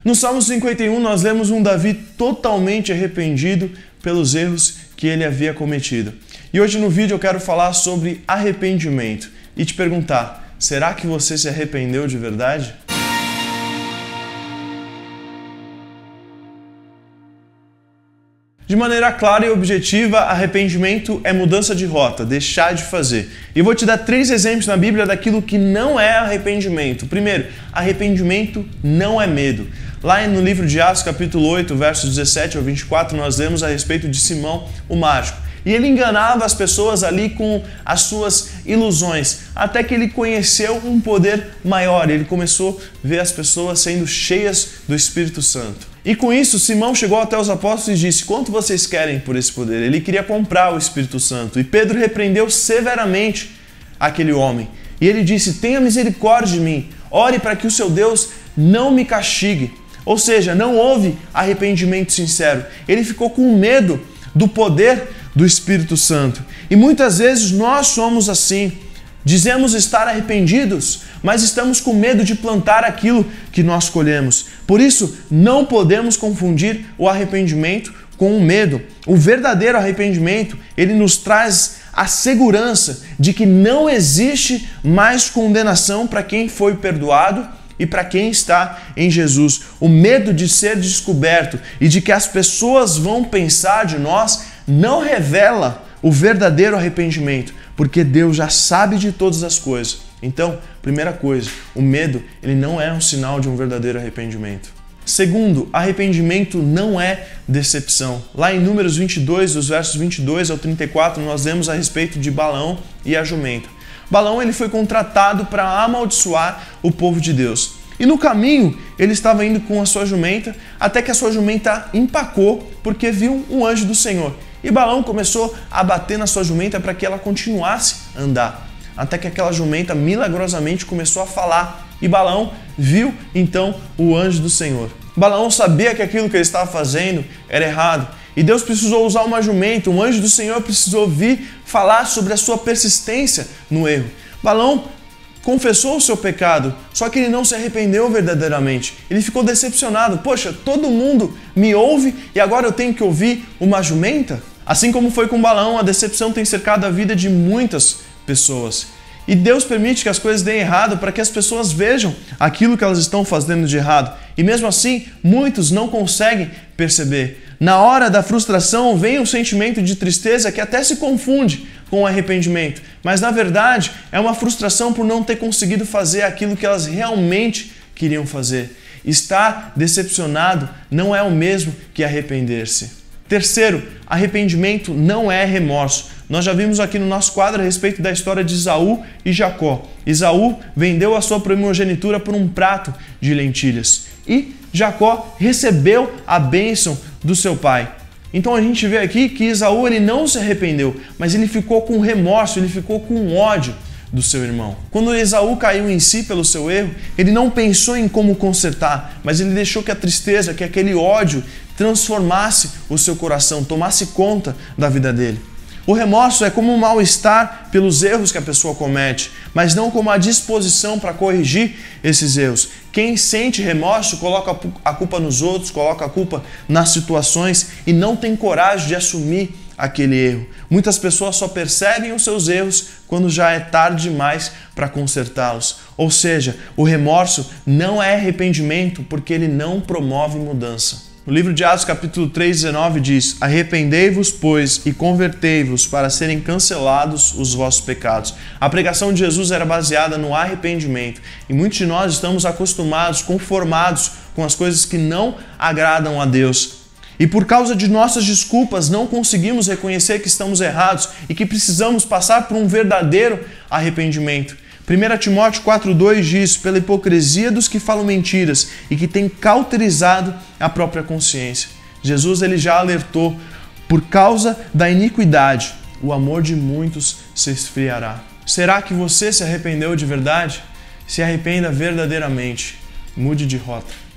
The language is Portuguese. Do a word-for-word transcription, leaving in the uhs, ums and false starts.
No Salmo cinquenta e um, nós lemos um Davi totalmente arrependido pelos erros que ele havia cometido. E hoje no vídeo eu quero falar sobre arrependimento e te perguntar, será que você se arrependeu de verdade? De maneira clara e objetiva, arrependimento é mudança de rota, deixar de fazer. E eu vou te dar três exemplos na Bíblia daquilo que não é arrependimento. Primeiro, arrependimento não é medo. Lá no livro de Atos, capítulo oito, versos dezessete ao vinte e quatro, nós lemos a respeito de Simão, o mágico. E ele enganava as pessoas ali com as suas ilusões, até que ele conheceu um poder maior. Ele começou a ver as pessoas sendo cheias do Espírito Santo. E com isso, Simão chegou até os apóstolos e disse, quanto vocês querem por esse poder? Ele queria comprar o Espírito Santo. E Pedro repreendeu severamente aquele homem. E ele disse, tenha misericórdia de mim, ore para que o seu Deus não me castigue. Ou seja, não houve arrependimento sincero. Ele ficou com medo do poder do Espírito Santo. E muitas vezes nós somos assim. Dizemos estar arrependidos, mas estamos com medo de plantar aquilo que nós colhemos. Por isso, não podemos confundir o arrependimento com o medo. O verdadeiro arrependimento, ele nos traz a segurança de que não existe mais condenação para quem foi perdoado e para quem está em Jesus. O medo de ser descoberto e de que as pessoas vão pensar de nós não revela o verdadeiro arrependimento, porque Deus já sabe de todas as coisas. Então, primeira coisa, o medo ele não é um sinal de um verdadeiro arrependimento. Segundo, arrependimento não é decepção. Lá em Números vinte e dois, dos versos vinte e dois ao trinta e quatro, nós lemos a respeito de Balaão e a jumenta. Balaão ele foi contratado para amaldiçoar o povo de Deus. E no caminho, ele estava indo com a sua jumenta, até que a sua jumenta empacou, porque viu um anjo do Senhor. E Balaão começou a bater na sua jumenta para que ela continuasse a andar. Até que aquela jumenta milagrosamente começou a falar. E Balaão viu então o anjo do Senhor. Balaão sabia que aquilo que ele estava fazendo era errado. E Deus precisou usar uma jumenta, um anjo do Senhor precisou vir falar sobre a sua persistência no erro. Balaão confessou o seu pecado, só que ele não se arrependeu verdadeiramente. Ele ficou decepcionado. Poxa, todo mundo me ouve e agora eu tenho que ouvir uma jumenta? Assim como foi com Balaão, a decepção tem cercado a vida de muitas pessoas. E Deus permite que as coisas deem errado para que as pessoas vejam aquilo que elas estão fazendo de errado. E mesmo assim, muitos não conseguem perceber. Na hora da frustração vem um sentimento de tristeza que até se confunde com o arrependimento. Mas na verdade é uma frustração por não ter conseguido fazer aquilo que elas realmente queriam fazer. Estar decepcionado não é o mesmo que arrepender-se. Terceiro, arrependimento não é remorso. Nós já vimos aqui no nosso quadro a respeito da história de Esaú e Jacó. Esaú vendeu a sua primogenitura por um prato de lentilhas. E Jacó recebeu a bênção do seu pai. Então a gente vê aqui que Esaú ele não se arrependeu, mas ele ficou com remorso, ele ficou com ódio do seu irmão. Quando Esaú caiu em si pelo seu erro, ele não pensou em como consertar, mas ele deixou que a tristeza, que aquele ódio transformasse o seu coração, tomasse conta da vida dele. O remorso é como um mal-estar pelos erros que a pessoa comete, mas não como a disposição para corrigir esses erros. Quem sente remorso coloca a culpa nos outros, coloca a culpa nas situações e não tem coragem de assumir aquele erro. Muitas pessoas só percebem os seus erros quando já é tarde demais para consertá-los. Ou seja, o remorso não é arrependimento porque ele não promove mudança. O livro de Atos, capítulo três, dezenove diz, arrependei-vos, pois, e convertei-vos para serem cancelados os vossos pecados. A pregação de Jesus era baseada no arrependimento. E muitos de nós estamos acostumados, conformados com as coisas que não agradam a Deus. E por causa de nossas desculpas, não conseguimos reconhecer que estamos errados e que precisamos passar por um verdadeiro arrependimento. primeira Timóteo quatro, dois diz, pela hipocrisia dos que falam mentiras e que têm cauterizado a própria consciência. Jesus ele já alertou, por causa da iniquidade, o amor de muitos se esfriará. Será que você se arrependeu de verdade? Se arrependa verdadeiramente. Mude de rota.